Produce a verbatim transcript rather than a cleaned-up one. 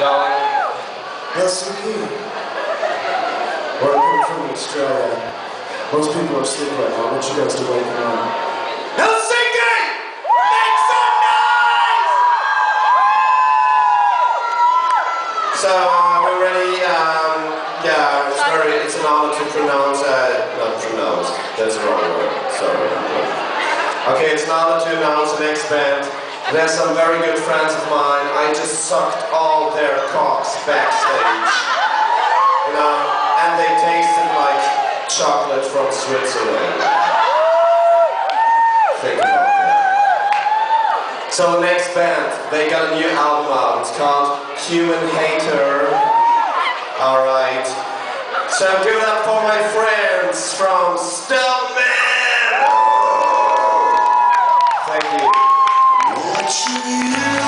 Darling. Helsinki. Where I come from, Australia. Most people are asleep right now. I want you guys to wake them up. Helsinki! Make some noise! So, uh, we're ready. Um, yeah, it's very, it's an honor to pronounce, uh, not pronounce, that's the wrong word, sorry. Okay, it's an honor to announce the next band. They're some very good friends of mine. I just sucked all their cocks backstage. You know, and they tasted like chocolate from Switzerland. Think about that. So the next band, they got a new album out. It's called Human Hater. Alright. So give it up for my friends from Stoneman! Thank you. Watching you.